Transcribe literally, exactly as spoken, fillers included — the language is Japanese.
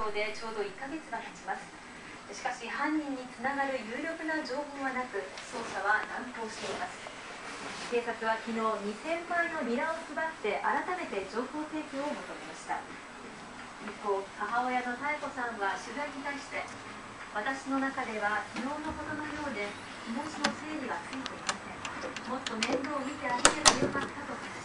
のでちょうどいっかげつが経ちます。しかし犯人につながる有力な情報はなく、捜査は難航しています。警察は昨日にせんまいのビラを配って改めて情報提供を求めました。一方、母親の妙子さんは取材に対して、私の中では昨日のことのようで気持ちの整理がついていません。もっと面倒を見てあげればよかったと語